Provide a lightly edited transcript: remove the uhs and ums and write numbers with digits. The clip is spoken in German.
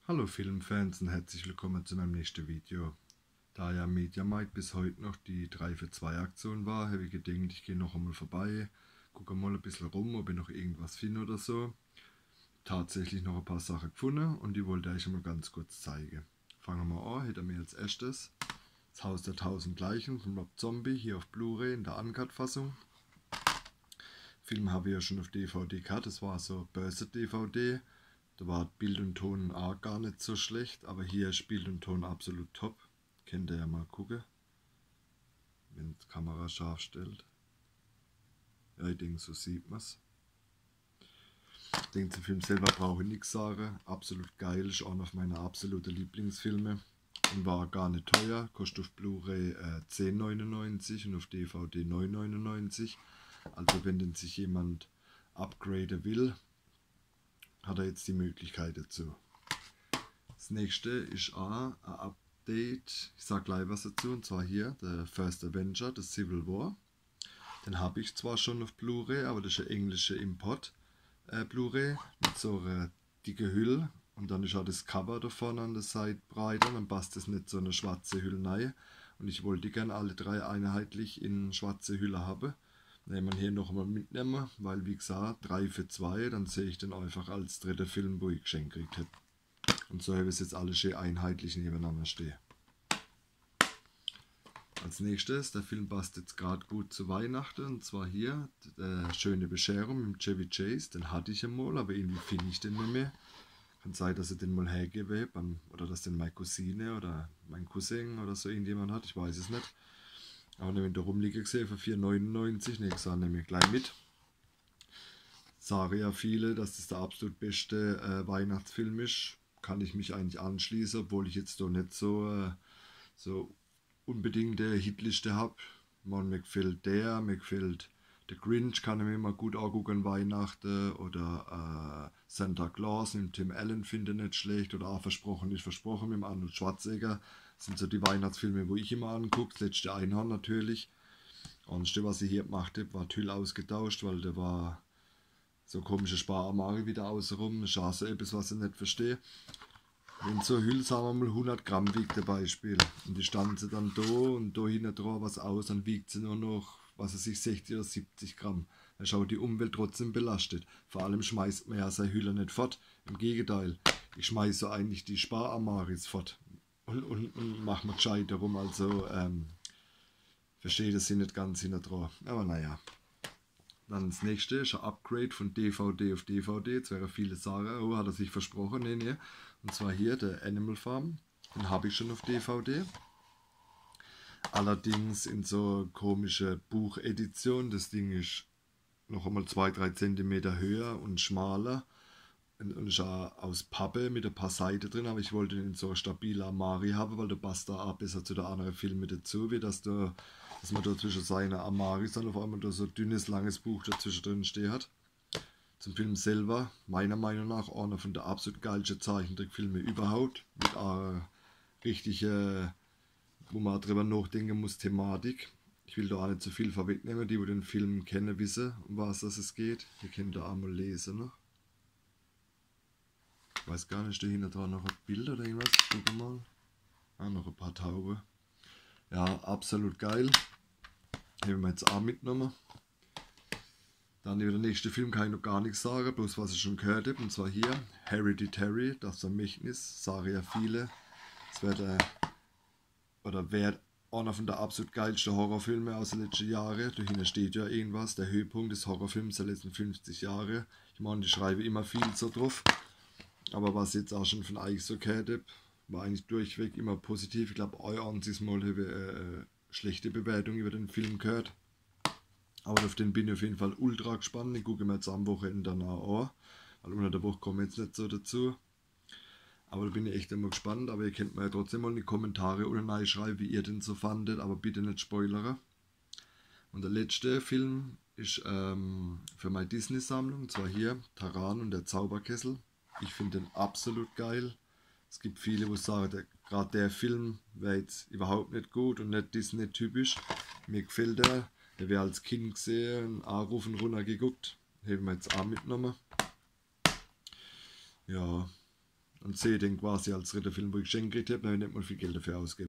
Hallo Filmfans und herzlich willkommen zu meinem nächsten Video. Da ja Mediamarkt bis heute noch die 3 für 2 Aktion war, habe ich gedacht, ich gehe noch einmal vorbei, gucke mal ein bisschen rum, ob ich noch irgendwas finde oder so. Tatsächlich noch ein paar Sachen gefunden und die wollte ich mal ganz kurz zeigen. Fangen wir mal an, hätte mir als erstes das Haus der 1000 Leichen von Rob Zombie hier auf Blu-ray in der Uncut-Fassung. Film habe ich ja schon auf DVD gehabt, das war so Börse-DVD. Da war Bild und Ton auch gar nicht so schlecht, aber hier ist Bild und Ton absolut top. Könnt ihr ja mal gucken, wenn die Kamera scharf stellt. Ja, ich denke, so sieht man es. Ich denke, zum Film selber brauche ich nichts sagen. Absolut geil, ist einer meiner absoluten Lieblingsfilme. Und war gar nicht teuer, kostet auf Blu-ray 10,99 und auf DVD 9,99. Also wenn denn sich jemand upgraden will, hat er jetzt die Möglichkeit dazu. Das nächste ist auch ein Update, ich sage gleich was dazu, und zwar hier, der First Avenger, das Civil War. Den habe ich zwar schon auf Blu-ray, aber das ist ein englischer Import Blu-ray mit so einer dicken Hülle und dann ist auch das Cover da vorne an der Seite breiter, dann passt das nicht so eine schwarze Hülle rein. Und ich wollte gerne alle drei einheitlich in schwarze Hülle haben. Nehmen wir hier noch mal mitnehmen, weil wie gesagt, 3 für 2, dann sehe ich den einfach als dritter Film, wo ich geschenkt gekriegt hätte. Und so habe ich es jetzt alle schön einheitlich nebeneinander stehen. Als nächstes, der Film passt jetzt gerade gut zu Weihnachten, und zwar hier, Schöne Bescherung mit Chevy Chase. Den hatte ich einmal, aber irgendwie finde ich den nicht mehr. Kann sein, dass ich den mal hergebe habe, oder dass den meine Cousine oder mein Cousin oder so irgendjemand hat, ich weiß es nicht. Aber wenn der rumliegen gesehen für 4,99, ne, ich sage, nehme ich gleich mit. Sagen ja viele, dass das der absolut beste Weihnachtsfilm ist. Kann ich mich eigentlich anschließen, obwohl ich jetzt doch nicht so unbedingt eine Hitliste habe. Mir gefällt mir gefällt der Grinch, kann ich mir immer gut angucken, Weihnachten, oder Santa Claus mit Tim Allen finde ich nicht schlecht, oder auch Versprochen ist versprochen mit Arnold Schwarzenegger. Das sind so die Weihnachtsfilme, wo ich immer angucke. Das letzte Einhorn natürlich. Und das, was ich hier gemacht habe, war Tüll ausgetauscht, weil der war so komische Spararmare wieder außenrum. Das ist auch so etwas, was ich nicht verstehe. Wenn so eine Hülle, sagen wir mal, 100 Gramm wiegt, der Beispiel, und die standen sie dann da und da hinten dran was aus, dann wiegt sie nur noch, was weiß ich, 60 oder 70 Gramm. Dann schaut die Umwelt trotzdem belastet. Vor allem schmeißt man ja seine Hülle nicht fort. Im Gegenteil, ich schmeiße eigentlich die Sparamaris fort und mache mir gescheit darum. Also, verstehe das nicht ganz hinten dran. Aber naja. Dann das nächste ist ein Upgrade von DVD auf DVD. Jetzt wäre viele sagen, oh, hat er sich versprochen? Nee, nee. Und zwar hier der Animal Farm. Den habe ich schon auf DVD. Allerdings in so komische Buchedition. Das Ding ist noch einmal 2-3 cm höher und schmaler. Und ist auch aus Pappe mit ein paar Seiten drin. Aber ich wollte den in so stabile Amari haben, weil der passt da auch besser zu der anderen Filme dazu, wie dass man da zwischen seiner Amaris dann auf einmal da so ein dünnes, langes Buch dazwischen drin stehen hat. Zum Film selber, meiner Meinung nach, einer von der absolut geilsten Zeichentrickfilme überhaupt. Mit einer richtigen, wo man drüber nachdenken muss, Thematik. Ich will da auch nicht zu viel vorwegnehmen. Die den Film kennen, wissen, um was es geht. Ihr könnt da einmal lesen noch. Ich weiß gar nicht, steht hinter dran noch ein Bild oder irgendwas? Guck mal. Ah, noch ein paar Tauben. Ja, absolut geil. Haben wir jetzt auch mitgenommen. Dann über den nächsten Film kann ich noch gar nichts sagen, bloß was ich schon gehört habe. Und zwar hier, Hereditary, das Vermächtnis, sagen ja viele. Es wäre einer von der absolut geilsten Horrorfilme aus den letzten Jahren. Dahinter steht ja irgendwas, der Höhepunkt des Horrorfilms der letzten 50 Jahre. Ich meine, die schreibe immer viel so drauf. Aber was ich jetzt auch schon von euch so gehört habe, war eigentlich durchweg immer positiv. Ich glaube, euer einziges Mal habe ich schlechte Bewertung über den Film gehört. Aber auf den bin ich auf jeden Fall ultra gespannt. Ich gucke mir jetzt am Wochenende danach an. Weil unter der Woche komme ich jetzt nicht so dazu. Aber da bin ich echt immer gespannt. Aber ihr könnt mir ja trotzdem mal in die Kommentare unten reinschreiben, wie ihr den so fandet. Aber bitte nicht spoilern. Und der letzte Film ist für meine Disney-Sammlung. Und zwar hier, Taran und der Zauberkessel. Ich finde den absolut geil. Es gibt viele, die sagen, gerade der Film wäre jetzt überhaupt nicht gut und nicht Disney-typisch. Mir gefällt der. Der wäre als Kind gesehen, auch rauf und runter geguckt. Haben wir jetzt auch mitgenommen. Ja, und sehe den quasi als dritten Film, wo ich geschenkt gekriegt habe, dann habe ich nicht mal viel Geld dafür ausgegeben.